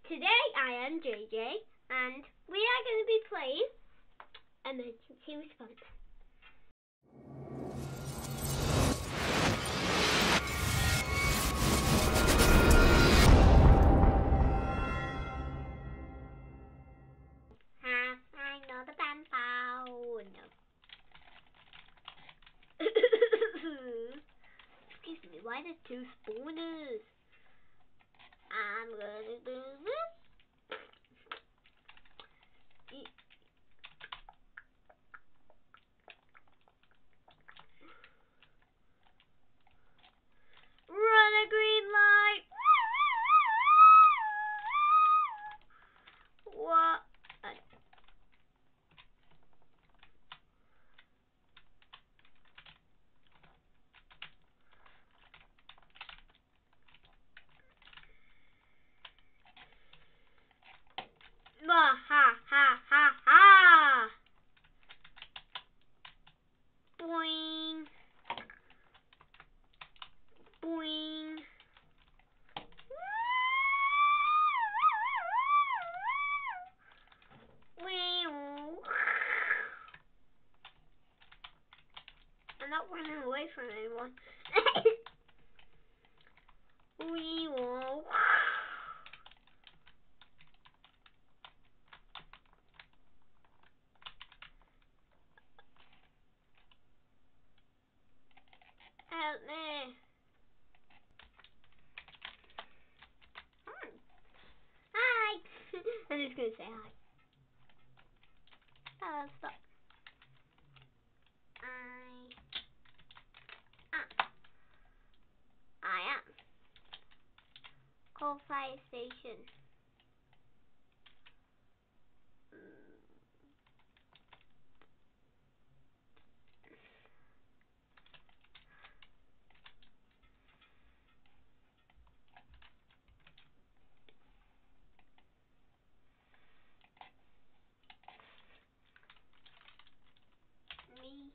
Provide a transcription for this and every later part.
Today I am JJ, and we are going to be playing emergency response. I know the pen power. No. Excuse me, why there's two spawners? I'm gonna do this. Run a green light. What? Ha ha ha ha! Boing. Boing. I'm not running away from anyone. Help me. Hi. I'm just gonna say hi. Stop. I am. Call fire station. Me.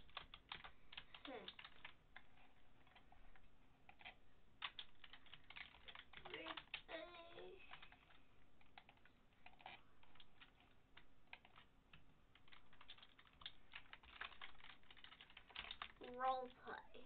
Role play.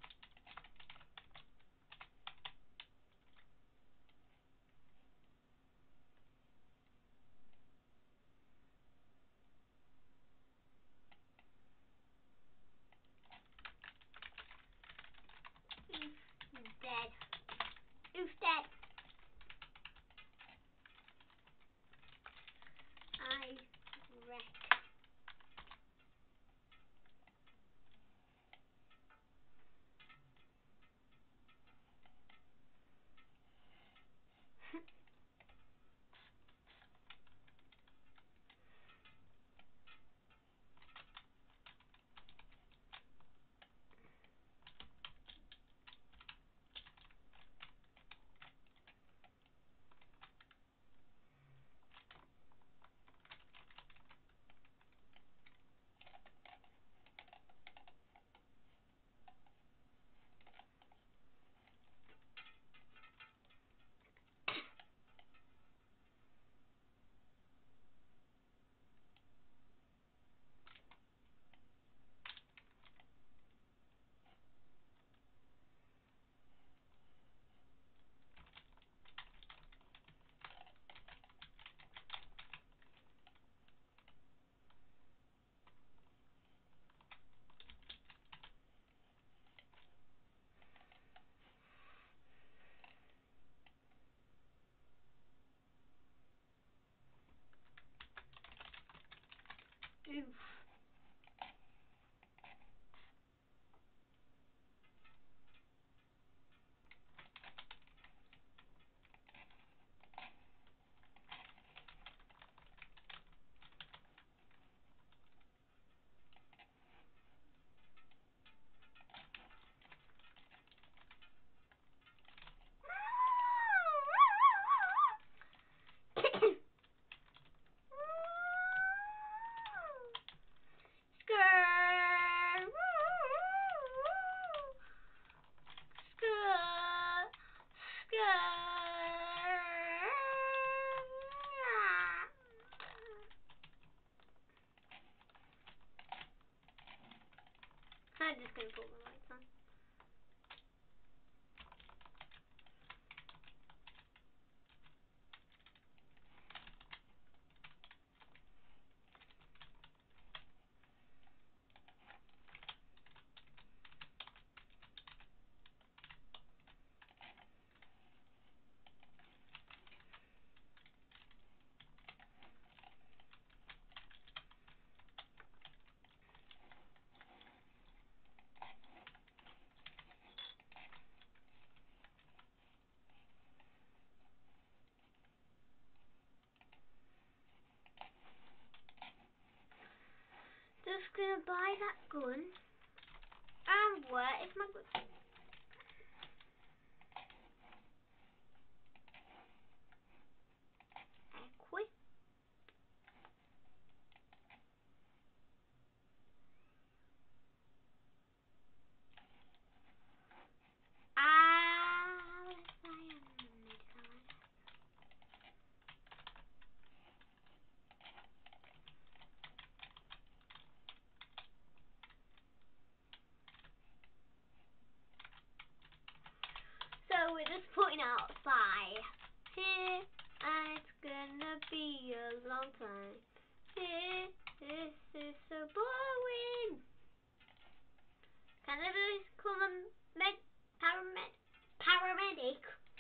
Who's dead? Who's dead? I wreck. Oof. just gonna put my lights on. Just gonna buy that gun. And where is my gun? Equip. Let's buy a medical. So we're just putting out fire here, and it's gonna be a long time. Here, this is so boring. Can I please call a paramedic?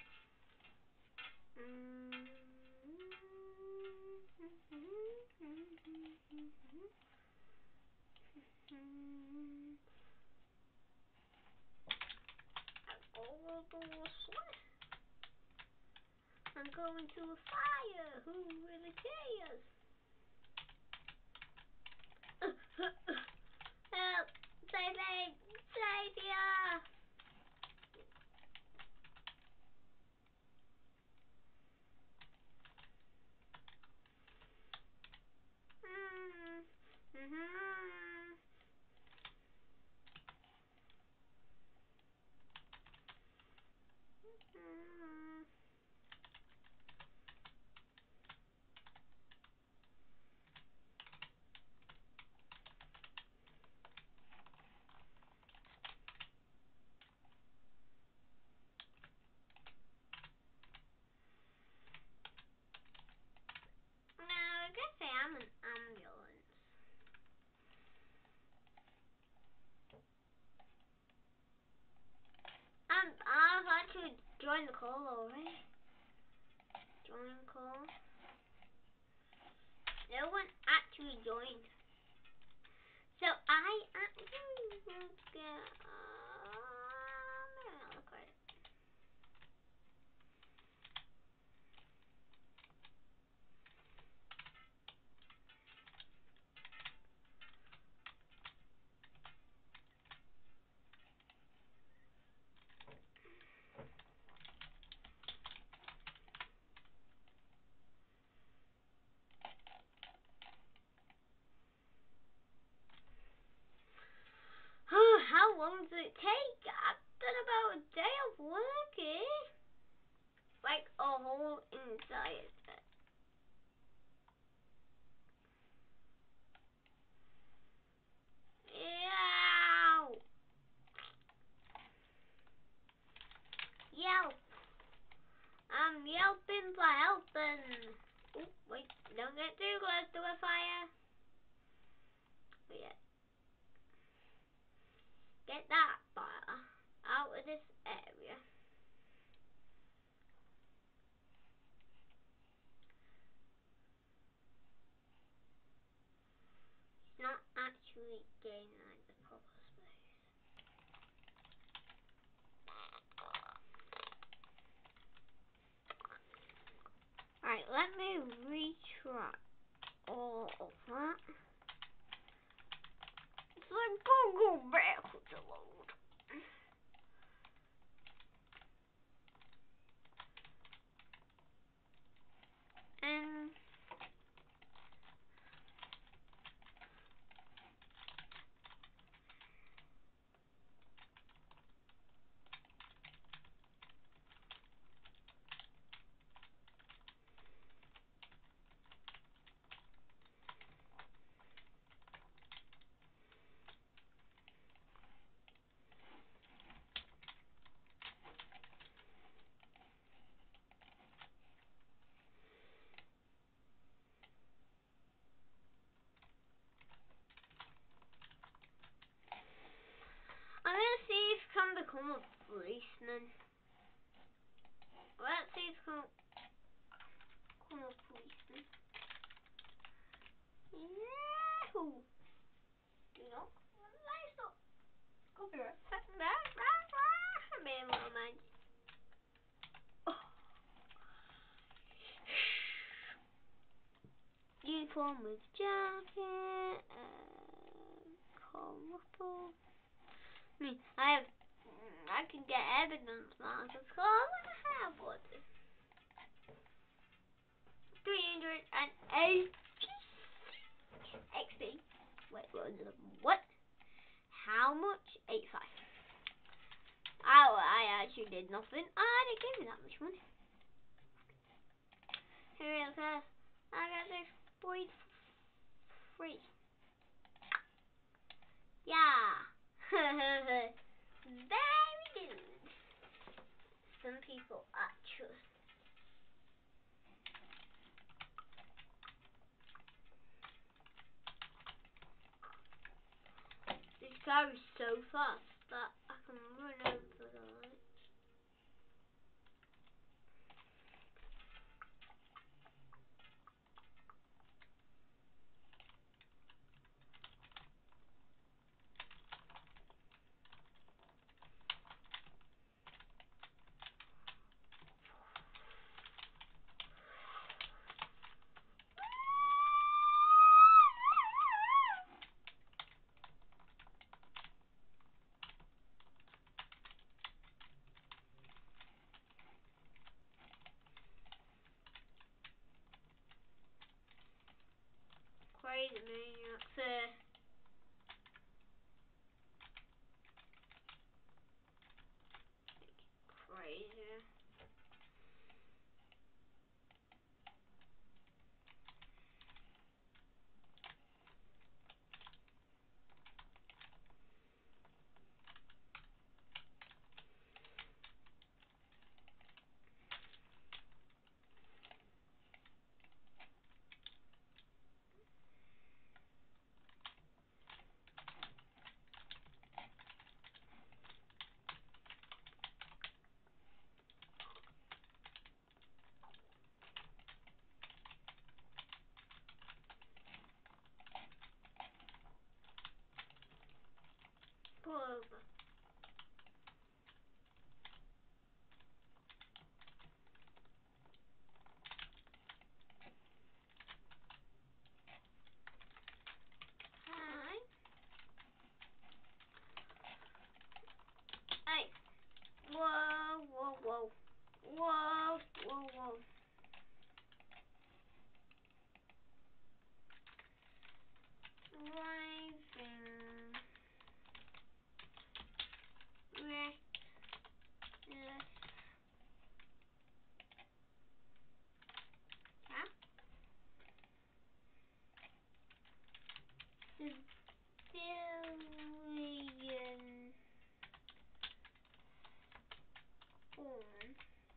I'm going to a fire. Who really cares? Help! Save me! Savior! I guess I am an ambulance. And I've actually joined the call already. Join call. No one actually joined. So I actually will get another credit. How long does it take? I've done about a day of work here. Like a whole entire day. Yow! Yelp! I'm yelping for helping. Oh, wait, don't get too close to a fire. Oh, yeah. Get that fire out of this area. It's not actually getting like the proper space. Right, let me retry all of that. So I'm gonna go backwards a load. And Come on, policeman. Yahoo! Do not stop. Copyright. Man, little man. Uniform with jacket. Colorful. I can get evidence markers. So I want to have one. 380 XP. Wait, what? How much? 85. Oh, I actually did nothing. I didn't give me that much money. Here, okay. I got this boy free. Yeah. Very good. Some people actually. This car is so fast that I can run over the light. Crazy maniacs. Crazy. Pull over. Hi. Hey. Whoa, whoa, whoa. Whoa, whoa, whoa. Driving. Reckless. Huh? Civilian. Born.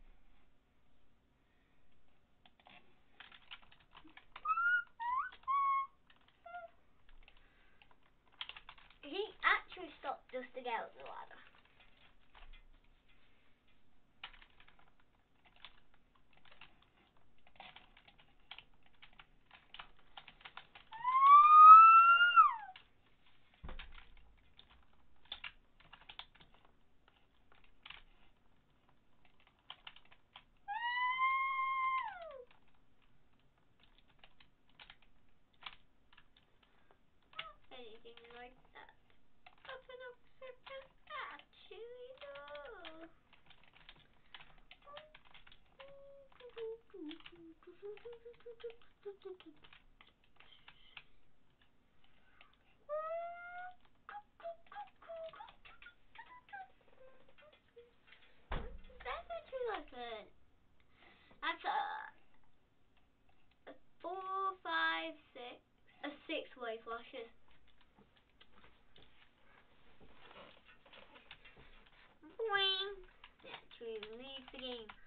He actually stopped just to get up the ladder. Anything like that. Open up separate actually no. That's actually like that's a 4, 5, 6, a 6-way flasher. Boing. Actually leaves the game.